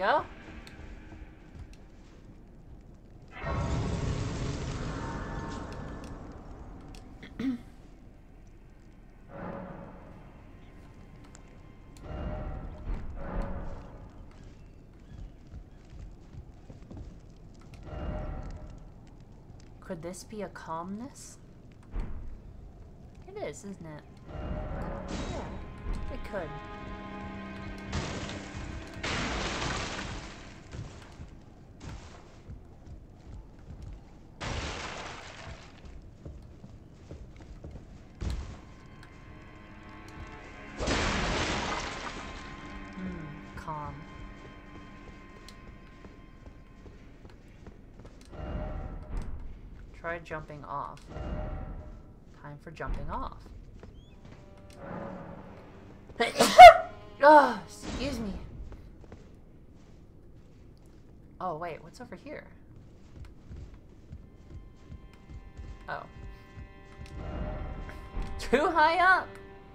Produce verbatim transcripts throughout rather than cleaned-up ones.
go. Could this be a calmness? It is, isn't it? Yeah, it could. Hmm, calm. Try jumping off. Time for jumping off. Oh, excuse me. Oh, wait, what's over here? Oh. Too high up!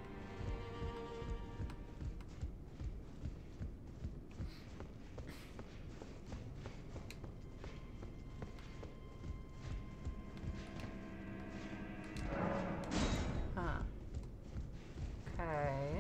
Huh. Okay.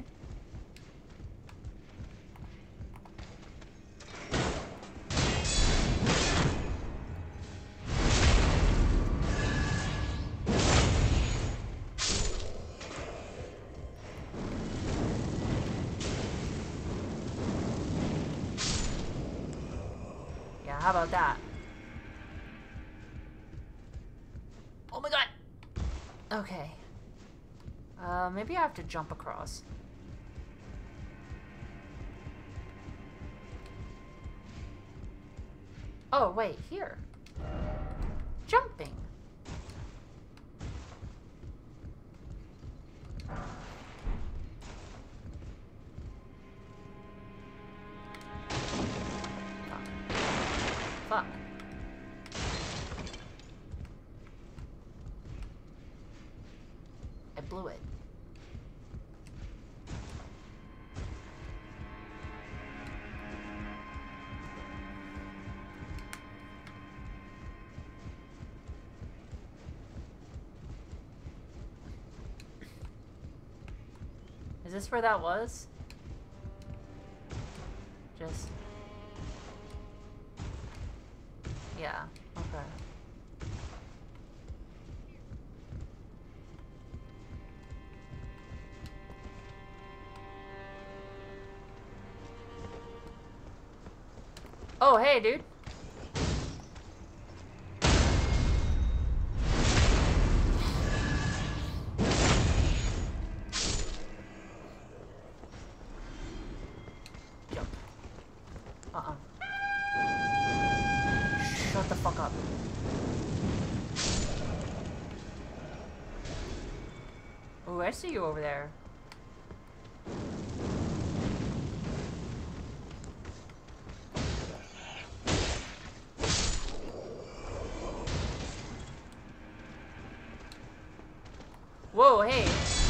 How about that? Oh my god! Okay. Uh, maybe I have to jump across. Oh, wait, here. Jumping. Fuck. I blew it. Is this where that was? Just... yeah, okay. Oh, hey, dude. Jump. Uh-uh. Shut the fuck up. Oh, I see you over there. Whoa, hey.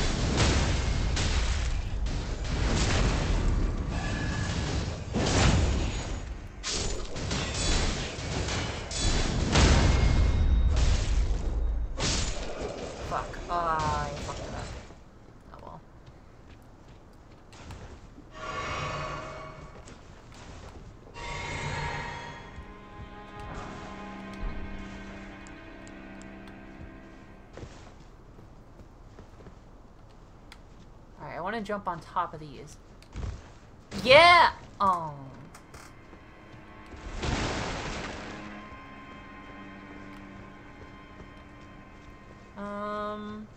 Fuck. Ah, I fucked it up. Oh well. Alright, I want to jump on top of these. Yeah! Oh. Um...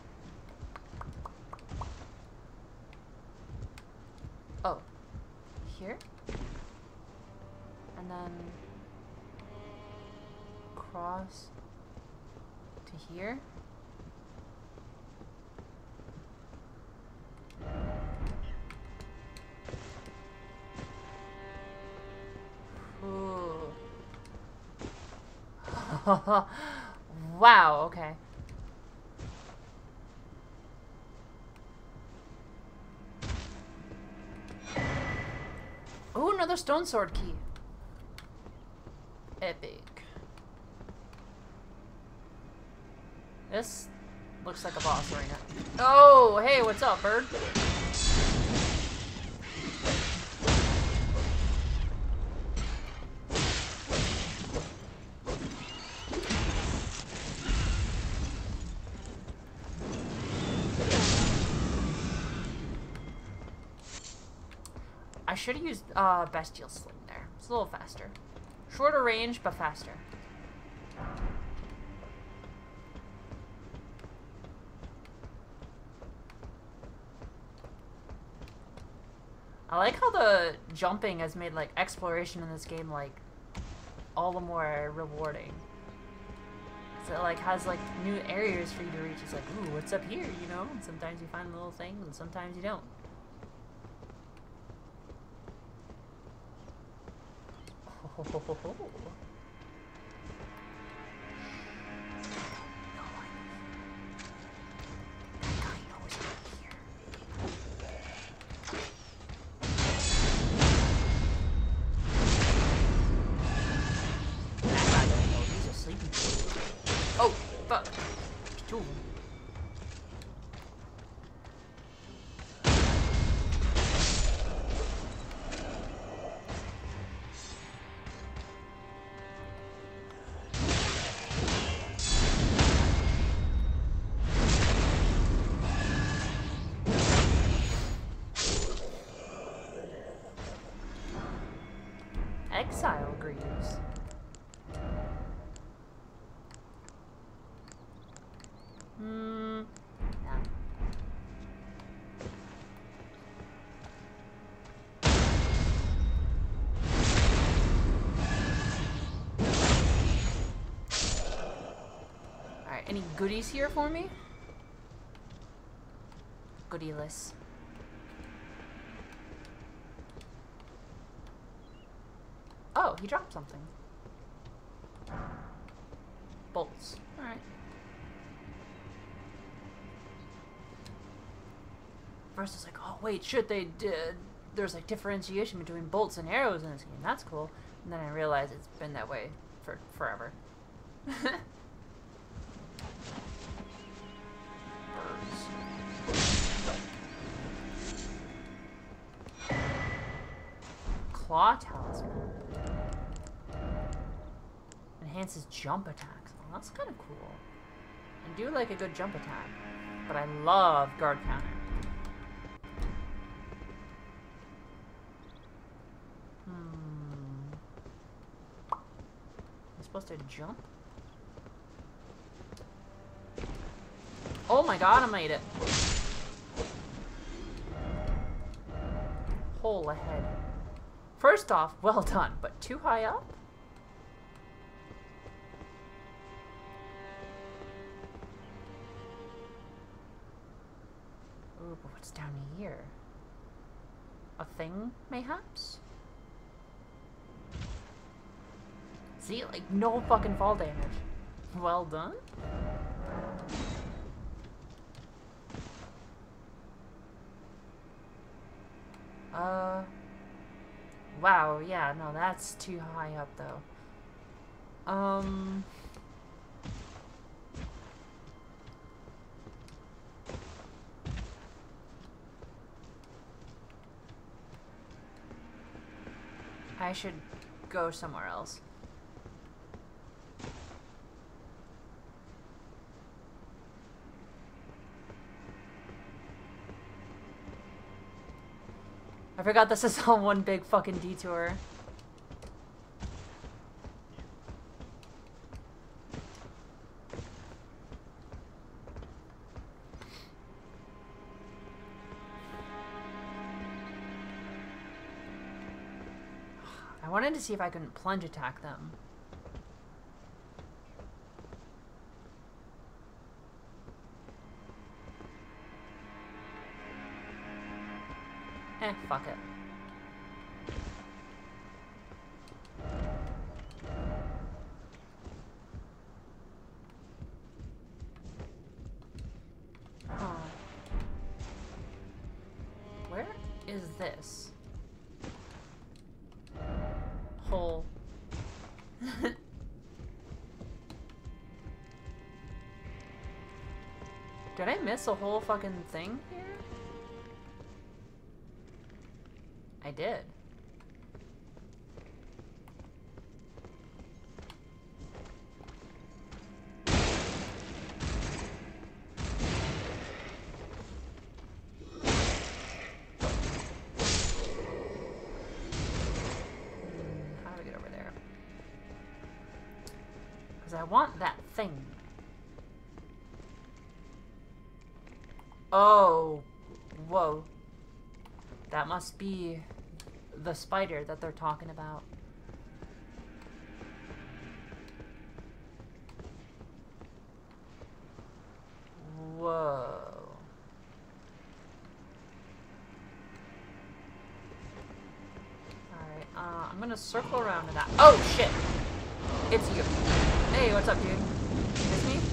Oh. Here? And then... cross to here? Ooh. Wow, okay. Ooh, another stone sword key. Epic. This looks like a boss arena. Oh, hey, what's up, bird? I should have used uh, Bestial Sling there. It's a little faster. Shorter range, but faster. I like how the jumping has made like exploration in this game like all the more rewarding. So it like has like new areas for you to reach. It's like, ooh, what's up here, you know? And sometimes you find little things and sometimes you don't. Ho, ho, ho, ho. Oh, fuck. There's two of them. Exile Greaves. Hmm. Yeah. Alright, any goodies here for me? Goodieless. Oh, he dropped something. Bolts. Alright. First I was like, oh wait, shit, they did. There's like differentiation between bolts and arrows in this game. That's cool. And then I realized it's been that way for forever. Claw talisman. Enhances jump attacks. Well, that's kind of cool. I do like a good jump attack, but I love guard counter. Hmm. I'm supposed to jump? Oh my god, I made it. Hole ahead. First off, well done, but too high up? Ooh, but what's down here? A thing, mayhaps? See, like, no fucking fall damage. Well done. Uh... Wow, yeah, no, that's too high up, though. Um... I should go somewhere else. I forgot this is all one big fucking detour. I wanted to see if I couldn't plunge attack them. Eh, fuck it. Huh. Where is this? Did I miss a whole fucking thing here? I did. How do we get over there? Because I want that thing. Oh, whoa. That must be the spider that they're talking about. Whoa. Alright, uh, I'm gonna circle around to that. Oh, shit! It's you. Hey, what's up, dude? It's me?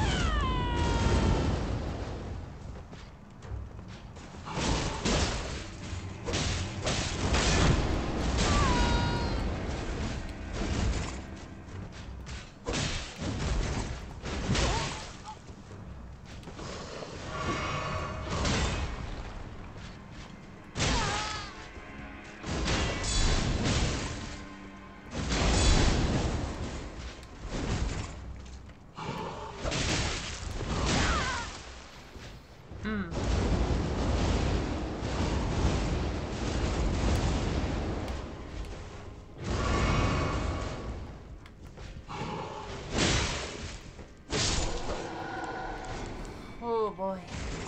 Oh boy.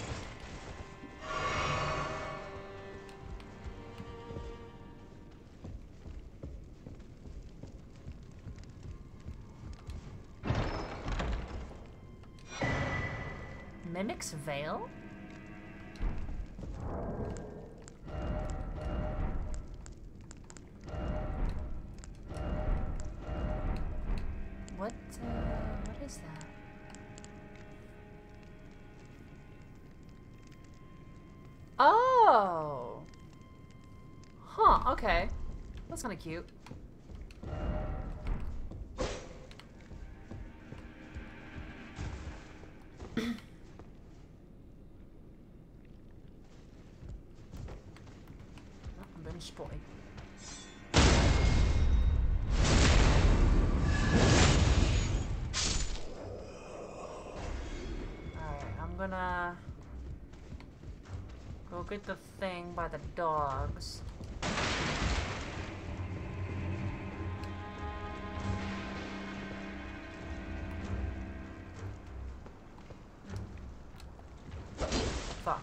Mimic's Veil? What, uh, what is that? Oh! Huh, okay. That's kinda cute. I've been spotted. Alright, I'm gonna go get the thing by the dogs. Fuck.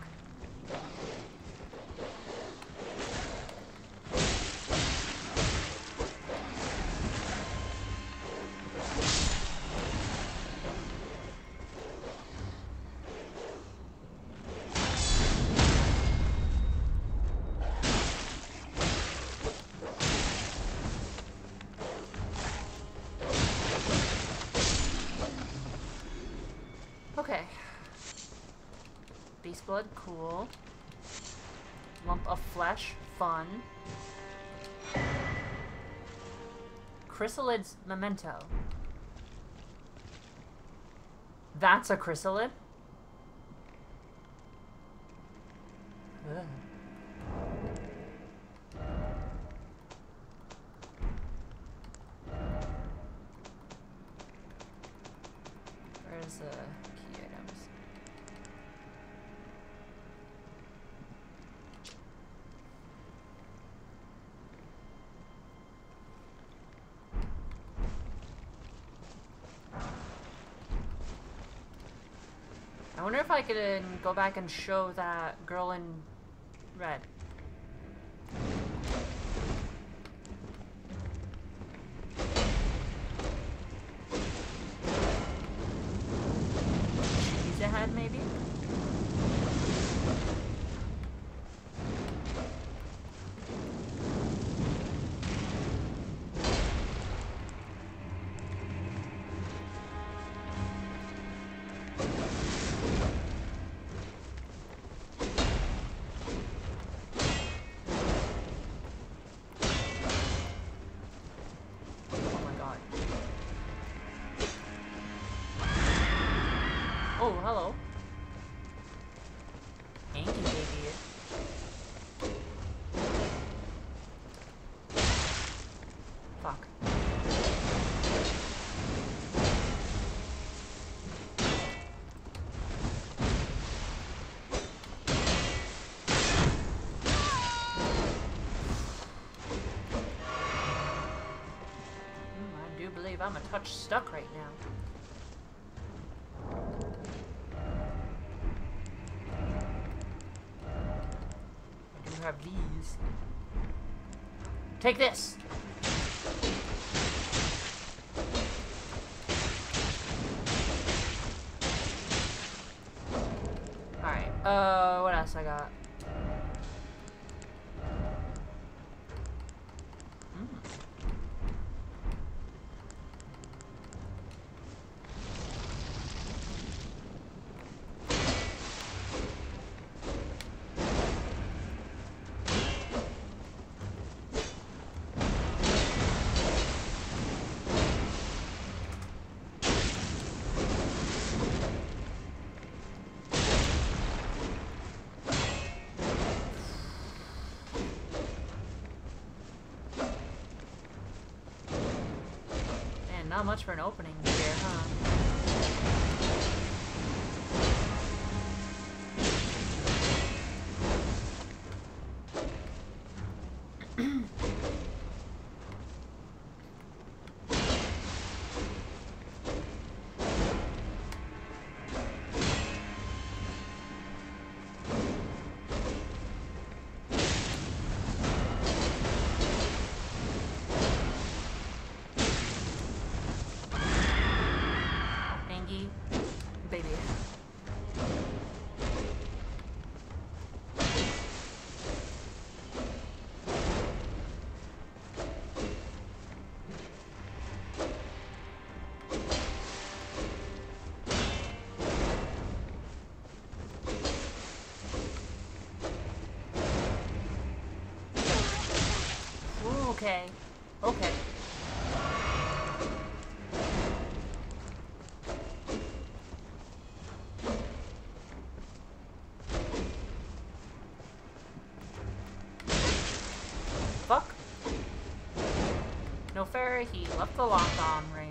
Okay. Beast blood, cool. Lump of flesh, fun. Chrysalid's memento. That's a chrysalid? Ugh. Where's the key items? I wonder if I could uh, go back and show that girl in red. She's ahead, maybe? Oh, hello. Fuck. I do believe I'm a touch stuck right now. I do have these. Take this! Alright, uh, what else I got? Not much for an opening here, huh? Baby. Ooh, okay. Okay. Fuck. No fair, he left the lock-on range.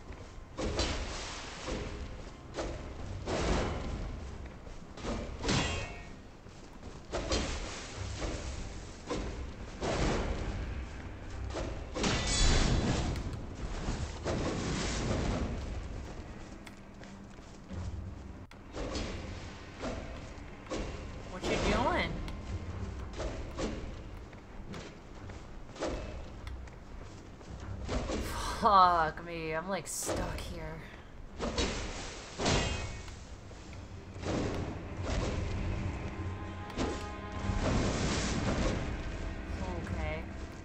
What you doing? Fuck me, I'm like stuck here. Okay.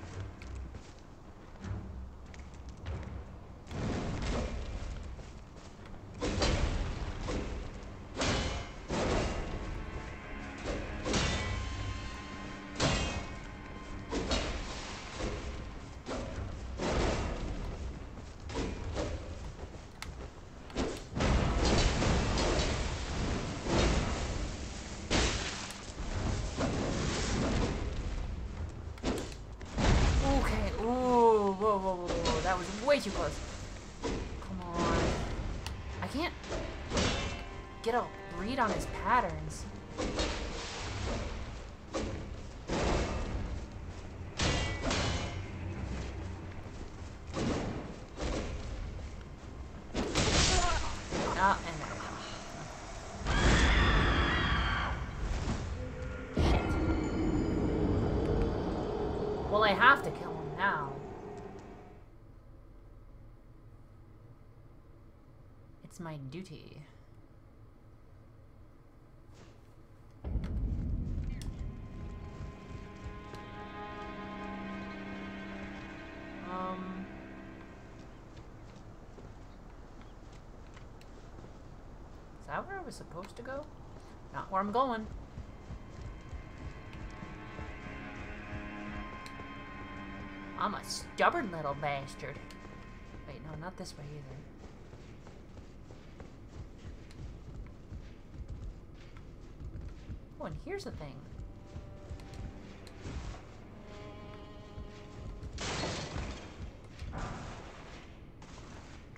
That was way too close. Come on. I can't get a read on his patterns. Ah, and there we go. Shit. Well, I have to kill him now. It's my duty. Um... Is that where I was supposed to go? Not where I'm going. I'm a stubborn little bastard. Wait, no, not this way either. Oh, and here's the thing.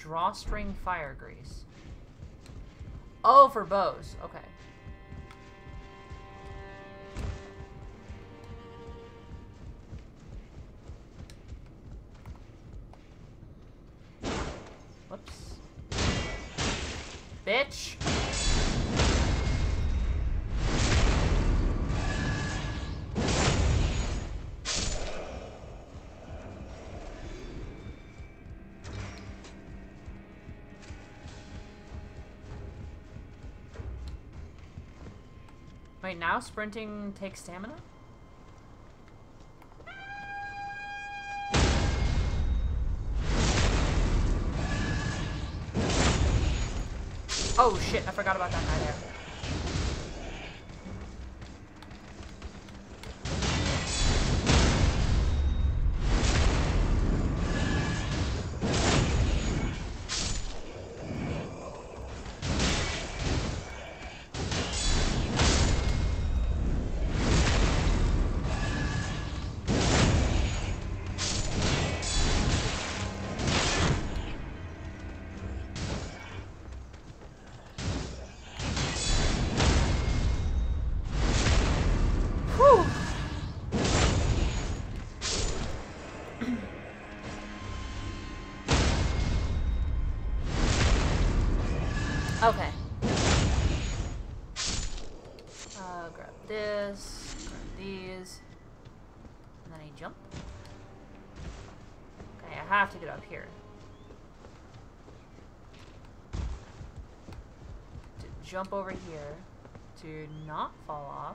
Drawstring fire grease. Oh, for bows. Okay. Whoops. Bitch. Wait, now sprinting takes stamina? Oh shit, I forgot about that guy there. Okay. Uh, grab this, grab these, and then I jump. Okay, I have to get up here. To jump over here, to not fall off,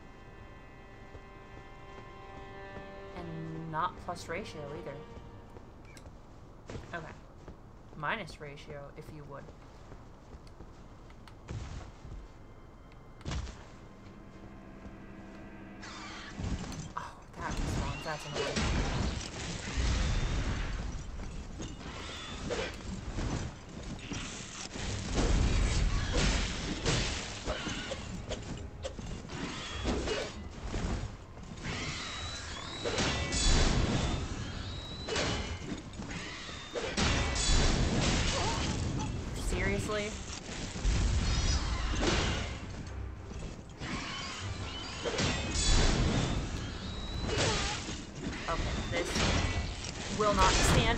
and not plus ratio either. Okay. Minus ratio, if you would. That's annoying. Seriously? Will not stand.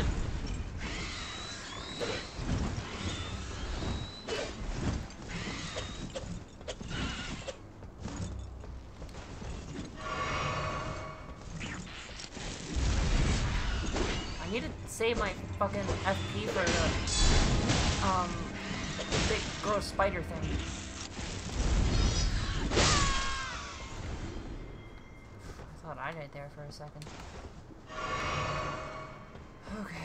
I need to save my fucking F P for the um big gross spider thing. I thought I died there for a second. Okay.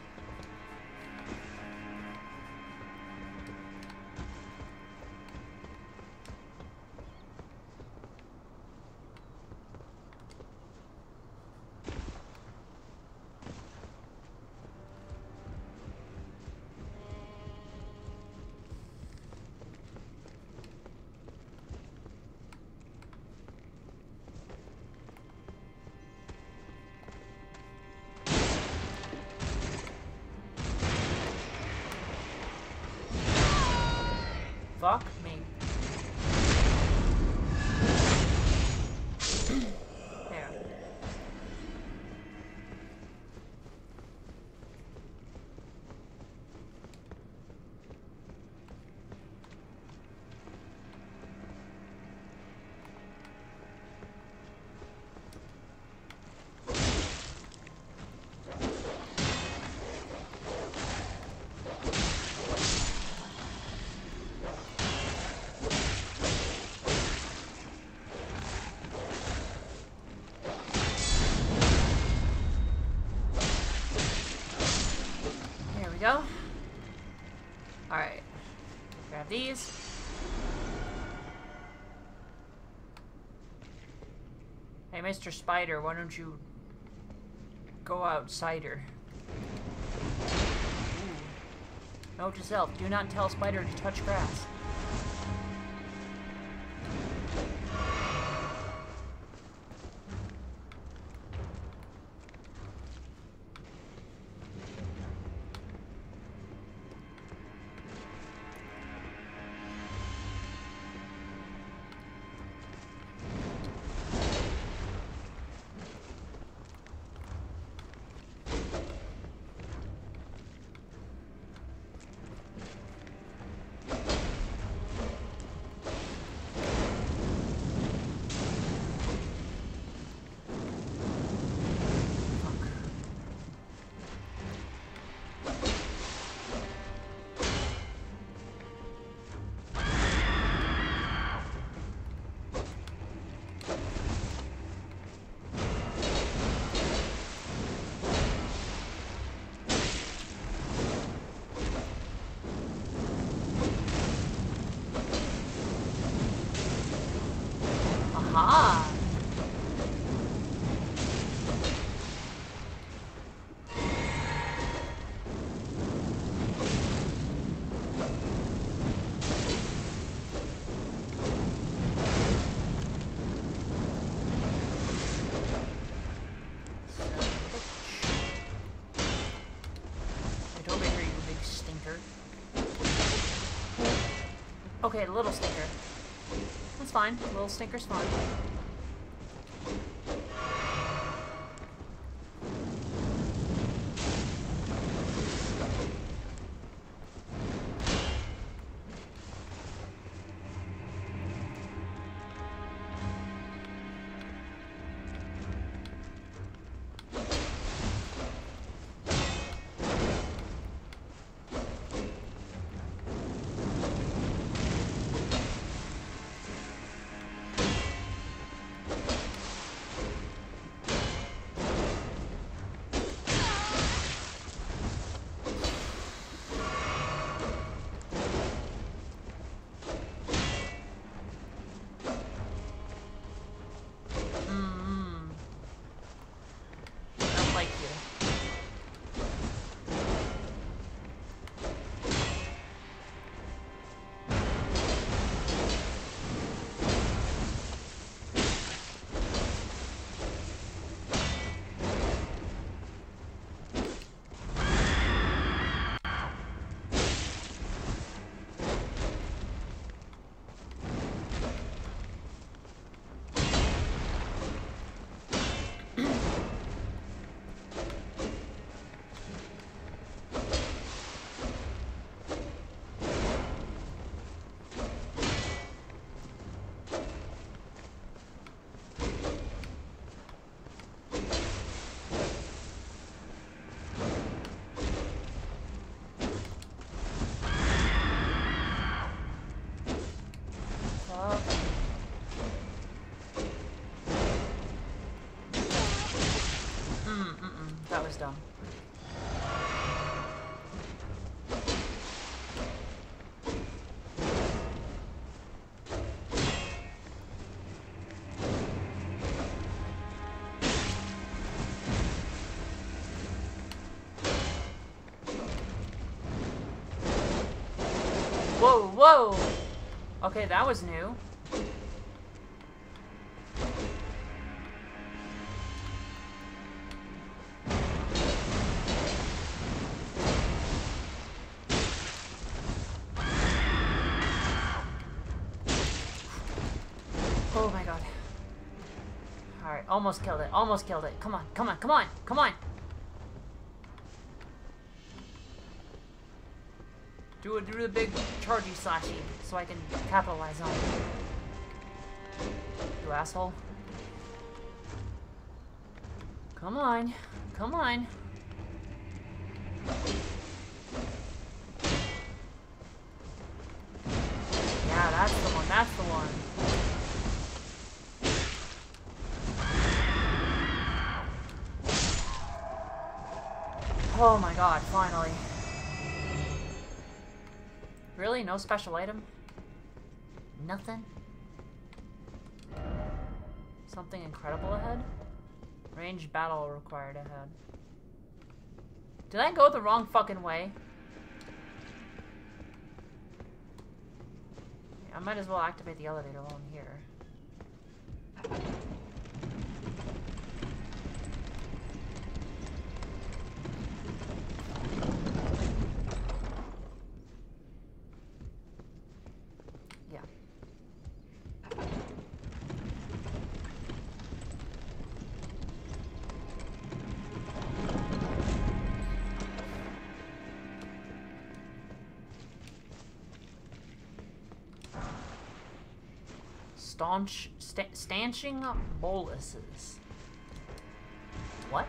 Fuck me. There. Go. Alright. Grab these. Hey, Mister Spider, why don't you go outsider? Ooh. Note to self, do not tell Spider to touch grass. Okay, little stinker. That's fine. Little stinker's fine. That was dumb. Whoa, whoa! Okay, that was new. Oh my god. Alright, almost killed it. Almost killed it. Come on, come on, come on, come on! Do a, do the big chargy slashy so I can capitalize on it. You asshole. Come on. Come on. Yeah, that's the one. That's the one. Oh my god, finally. Really? No special item? Nothing? Something incredible ahead? Ranged battle required ahead. Did I go the wrong fucking way? I might as well activate the elevator while I'm here. Staunch, sta stanching boluses. What?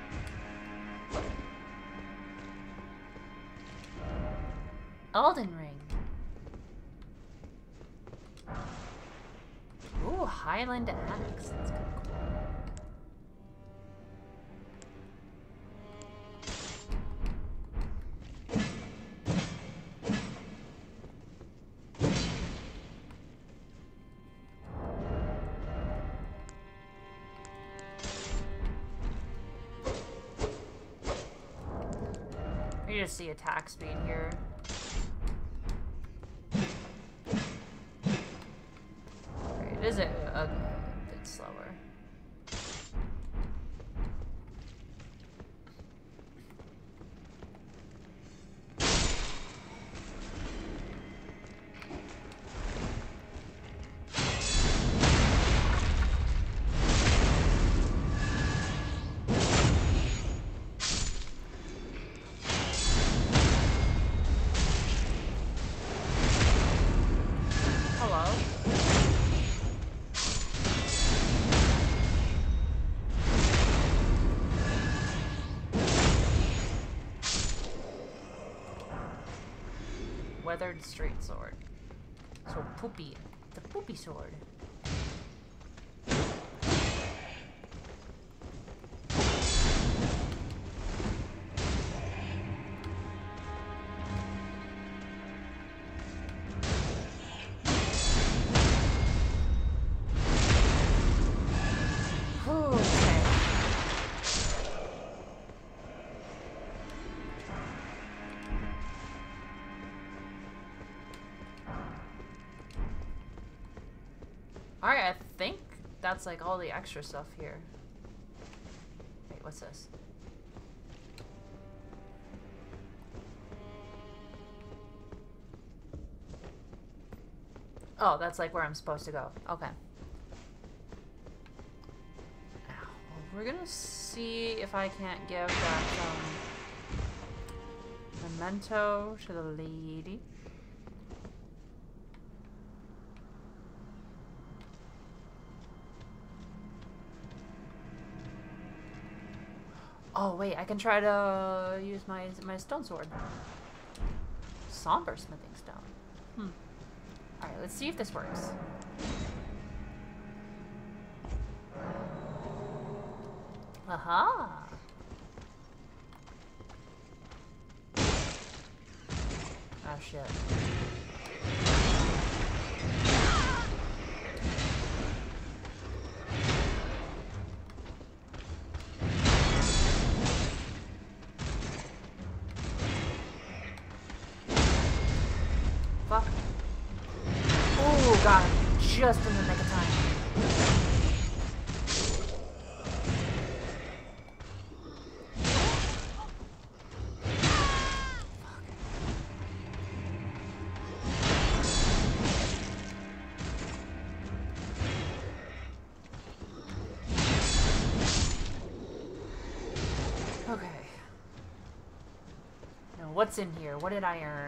Elden Ring. Ooh, Highland Axe. That's kind of cool. You just see attack speed here. Right, it is a, a bit slower. weathered straight sword. So poopy. The poopy sword. Alright, I think that's like all the extra stuff here. Wait, what's this? Oh, that's like where I'm supposed to go. Okay. Now, we're gonna see if I can't give that um, memento to the lady. Oh wait, I can try to use my my stone sword. Somber smithing stone. Hmm. Alright, let's see if this works. Aha! Oh shit. Fuck. Oh god, just in the nick of time. Okay. Now what's in here? What did I earn?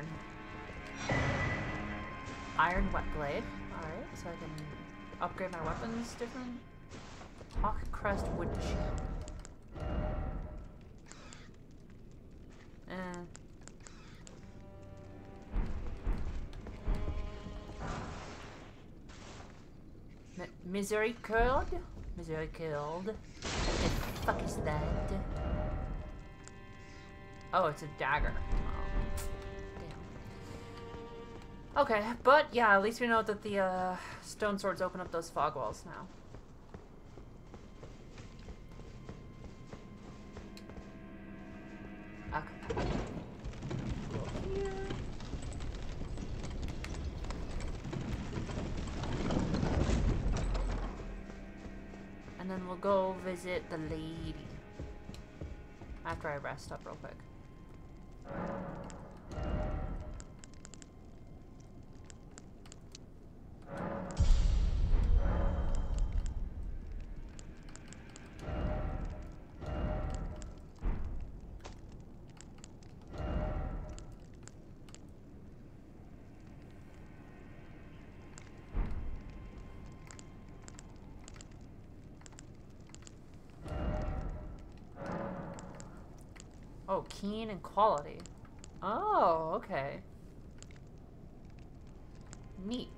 Iron wet blade. Alright, so I can upgrade my weapons different. Hawk crest wood shield. Eh. M Misericord? Misericord. The fuck is that? Oh, it's a dagger. Okay, but yeah, at least we know that the uh, stone swords open up those fog walls now. Okay. Go here. And then we'll go visit the lady. After I rest up real quick. Oh, keen and quality. Oh, okay. Neat.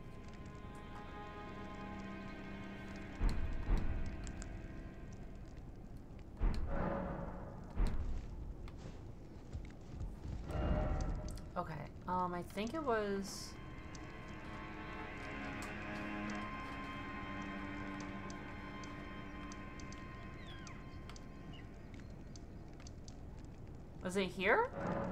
Okay, um, I think it was... Was it here?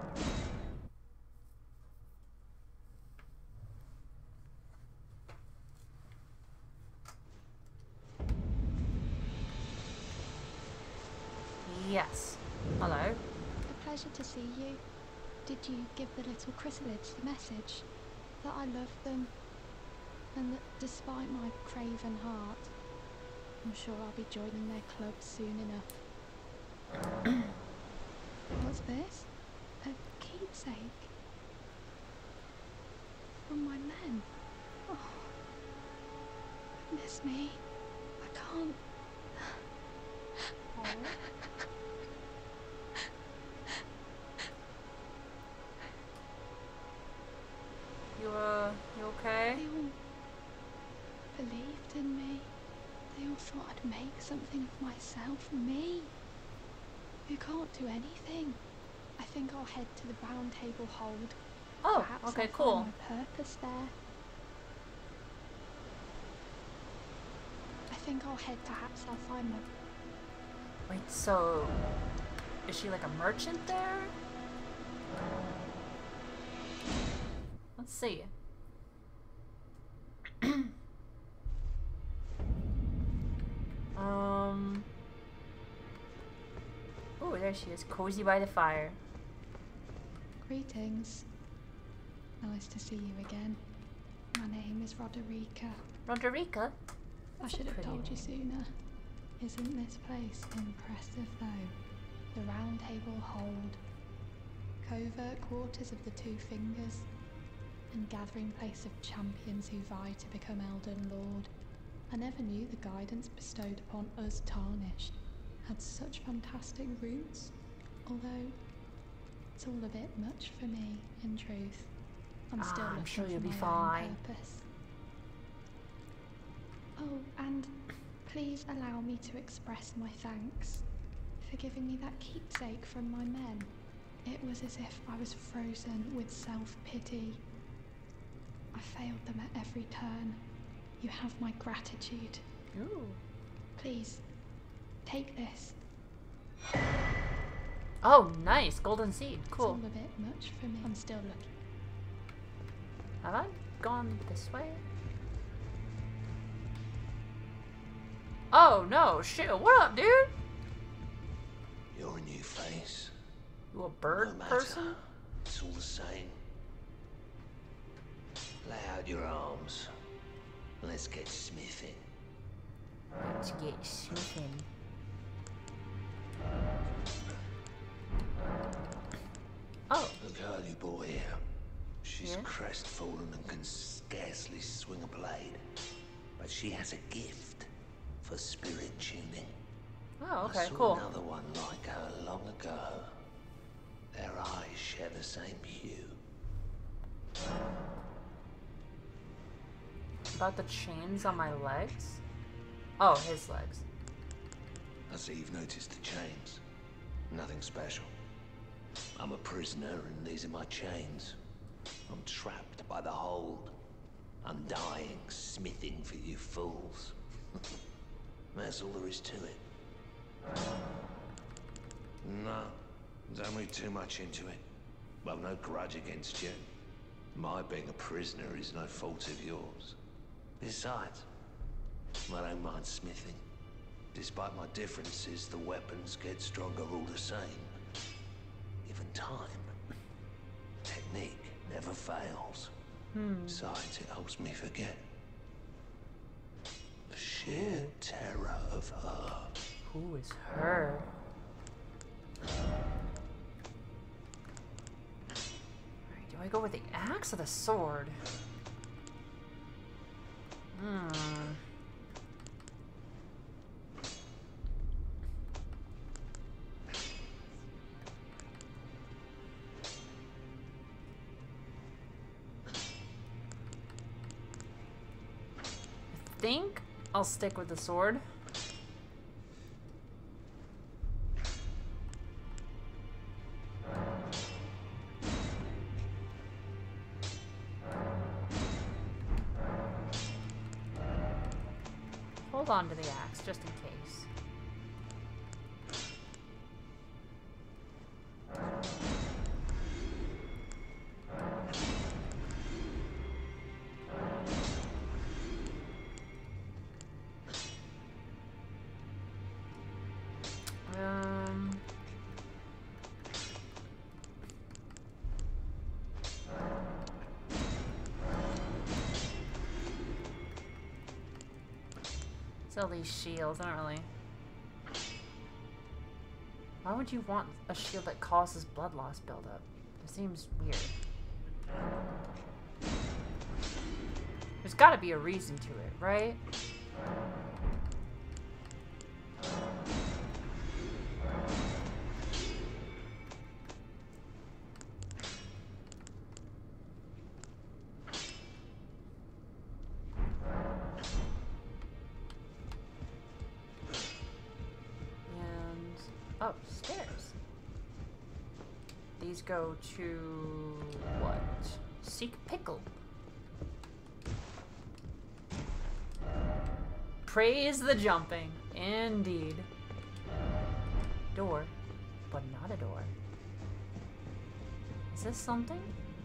Yes. Hello. A pleasure to see you. Did you give the little chrysalids the message? That I love them, and that despite my craven heart, I'm sure I'll be joining their club soon enough. What's this? A keepsake? From my men? Oh, goodness me. I can't... Oh. something of myself, me, who can't do anything. I think I'll head to the round table hold. Oh, Perhaps okay, I'll cool. find my purpose there. I think I'll head. Perhaps I'll find my. Wait, so is she like a merchant there? Let's see. um. Oh, there she is, cozy by the fire. Greetings. Nice to see you again. My name is Roderica. Roderica? I should have told you sooner. Isn't this place impressive though? The round table hold, covert quarters of the Two Fingers, and gathering place of champions who vie to become Elden Lord. I never knew the guidance bestowed upon us Tarnished had such fantastic roots, although it's all a bit much for me, in truth. I'm still Ah, I'm looking sure for you'll be my fine. own purpose. Oh, and please allow me to express my thanks for giving me that keepsake from my men. It was as if I was frozen with self-pity. I failed them at every turn. You have my gratitude. Ooh. Please, take this. Oh, nice. Golden seed. It's Cool. all a bit much for me. I'm still looking. Have I gone this way? Oh, no. Shit. What up, dude? You're a new face. You a bird No matter. person? It's all the same. Lay out your arms. Let's get smithing. Let's get smithing. Oh. The girl you brought here. She's Yeah? crestfallen and can scarcely swing a blade. But she has a gift for spirit tuning. Oh, I okay, saw cool. another one like her long ago. Their eyes share the same hue. About the chains on my legs? Oh, his legs. I see you've noticed the chains. Nothing special. I'm a prisoner and these are my chains. I'm trapped by the hold. I'm dying, smithing for you fools. That's all there is to it. No, don't read too much into it. Well, no grudge against you. My being a prisoner is no fault of yours. Besides, I don't mind smithing. Despite my differences, the weapons get stronger all the same. Even time. Technique never fails. Hmm. Besides, it helps me forget. The sheer terror of her. Who is her? Alright, do I go with the axe or the sword? Hmm. I think I'll stick with the sword. Hold on to the axe, just in case. Um... Sell these shields, I don't really... Why would you want a shield that causes blood loss buildup? It seems weird. There's gotta be a reason to it, right? Oh, stairs. These go to what? Seek pickle. Praise the jumping. Indeed. Door, but not a door. Is this something?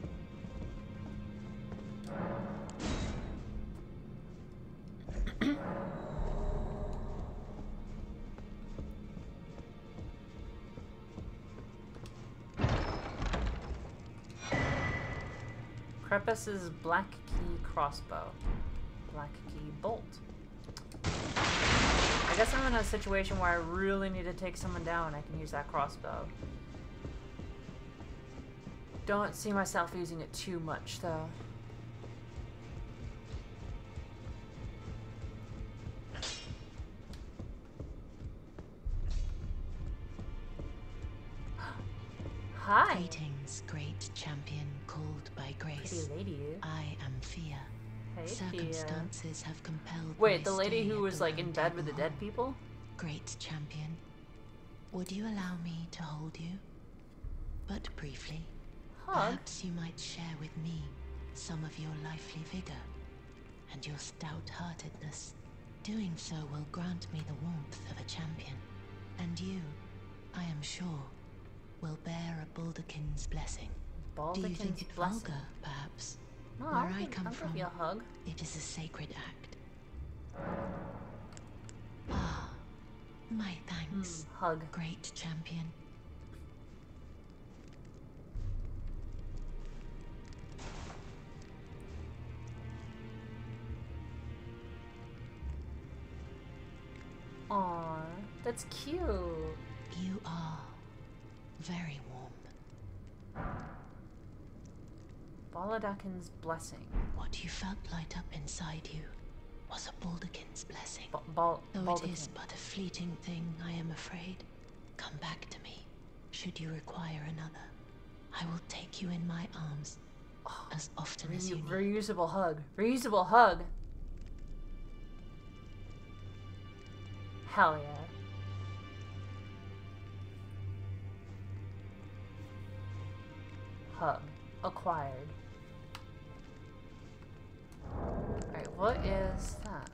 Crepus's black key crossbow. Black key bolt. I guess I'm in a situation where I really need to take someone down. I can use that crossbow. Don't see myself using it too much, though. Hi. Greetings, great champion called by grace. Pretty lady. I am Fia. Hey, Circumstances have compelled. Wait, my the lady stay who at was the like in Round bed with the Table dead Hall. people? Great champion, would you allow me to hold you? But briefly, Hug? perhaps you might share with me some of your lively vigor and your stout-heartedness. Doing so will grant me the warmth of a champion, and you, I am sure, will bear a Baldekin's blessing. Do you think Baldekin's it blessing. vulgar, perhaps? No, Where I'll I give- come I'll give from, you a hug. it is a sacred act. Ah, my thanks, Mm, hug. great champion. Aw, that's cute. You are very warm. Baldekin's blessing. What you felt light up inside you was a Baldekin's blessing. Ba bal Though Baldekin. it is but a fleeting thing, I am afraid. Come back to me, should you require another. I will take you in my arms as often as you Reu need. reusable hug. Reusable hug. Hell yeah. Hug. Acquired. Alright, what is that?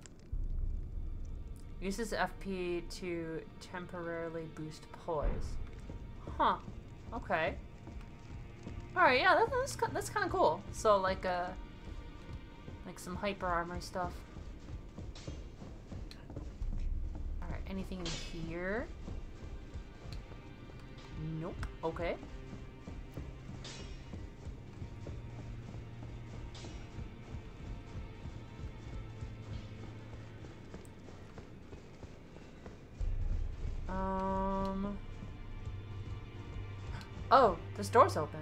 Uses F P to temporarily boost poise. Huh. Okay. Alright, yeah, that, that's, ki- that's kind of cool. So, like, uh... like some hyper armor stuff. Alright, anything in here? Nope. Okay. Um... Oh, this door's open.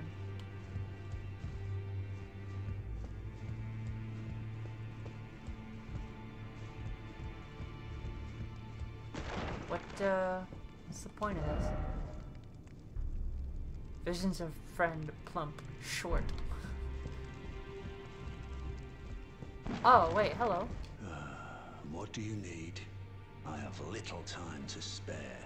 What, uh, what's the point of this? Visions of friend, plump, short. Oh, wait, hello. Uh, what do you need? I have little time to spare.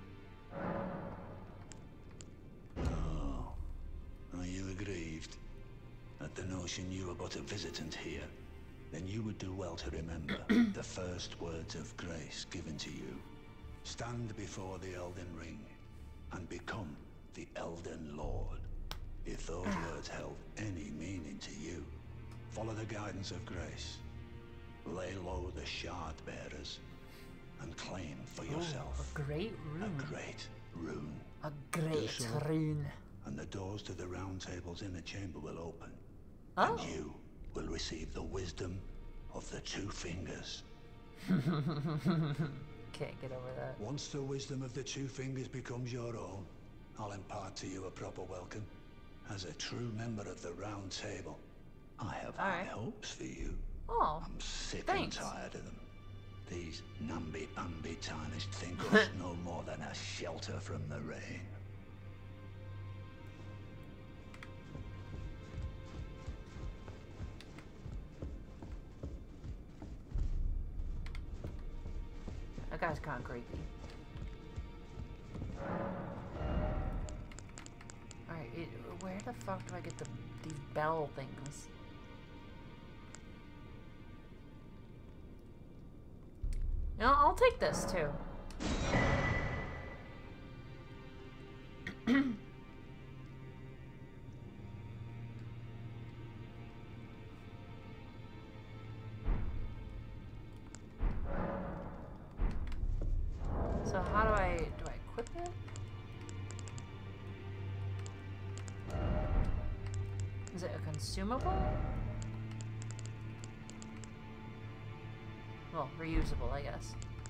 Oh, are you aggrieved at the notion you are but a visitant here? Then you would do well to remember the first words of grace given to you. Stand before the Elden Ring and become the Elden Lord. If those words held any meaning to you, follow the guidance of grace. Lay low the shard bearers and claim for yourself Oh, a great a rune. great rune. A great so. rune. And the doors to the round table's inner chamber will open. Oh. And you will receive the wisdom of the two fingers. Can't get over that. Once the wisdom of the two fingers becomes your own, I'll impart to you a proper welcome. As a true member of the round table, I have All high right. hopes for you. Oh, I'm sick thanks. and tired of them. These namby-pamby tarnished think us no more than a shelter from the rain. that guy's kind of creepy. It, where the fuck do I get the these bell things? No, I'll take this too. So how do I do I equip it? Is it a consumable? Well, reusable, I guess.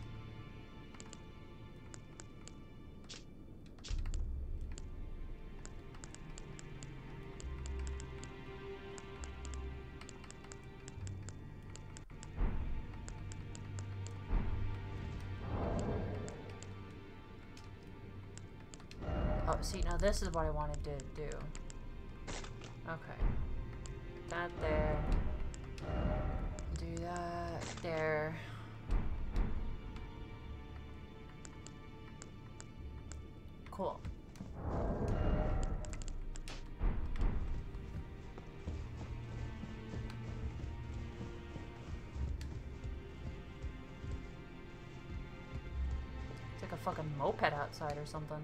Oh, see, now this is what I wanted to do. Okay. That there. Do that there. Cool. It's like a fucking moped outside or something.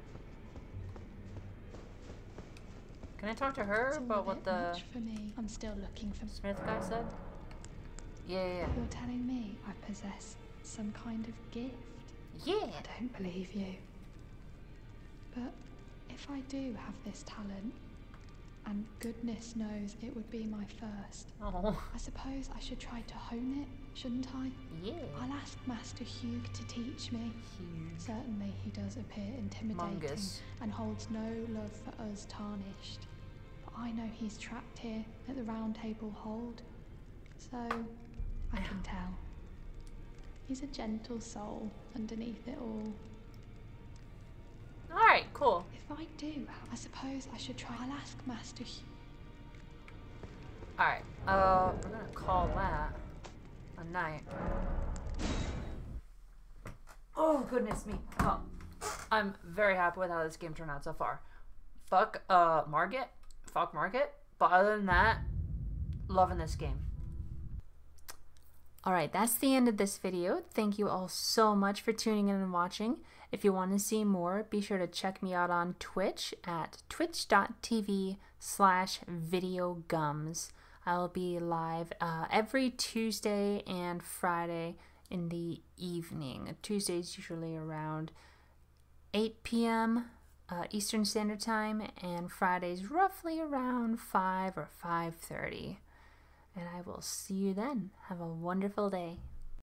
Can I talk to her It's all about a what bit the much for me. I'm still looking for Smith guy said? Yeah, yeah, You're telling me I possess some kind of gift? yeah. I don't believe you. But if I do have this talent, and goodness knows it would be my first, Oh, I suppose I should try to hone it, shouldn't I? yeah. I'll ask Master Hugh to teach me. Huge. Certainly he does appear intimidating Mungus. and holds no love for us tarnished. But I know he's trapped here at the Round Table Hold, so I can tell. He's a gentle soul underneath it all. Alright, cool. If I do, I suppose I should try. I'll ask Master Hugh. Alright, uh, we're gonna call that a night. Oh, goodness me. Oh, I'm very happy with how this game turned out so far. Fuck, uh, Margit. Fuck Margit. But other than that, loving this game. Alright, that's the end of this video. Thank you all so much for tuning in and watching. If you want to see more, be sure to check me out on Twitch at twitch.tv slash videogums. I'll be live uh, every Tuesday and Friday in the evening. Tuesdays usually around eight p m Uh, Eastern Standard Time, and Fridays roughly around five or five thirty. And I will see you then. Have a wonderful day.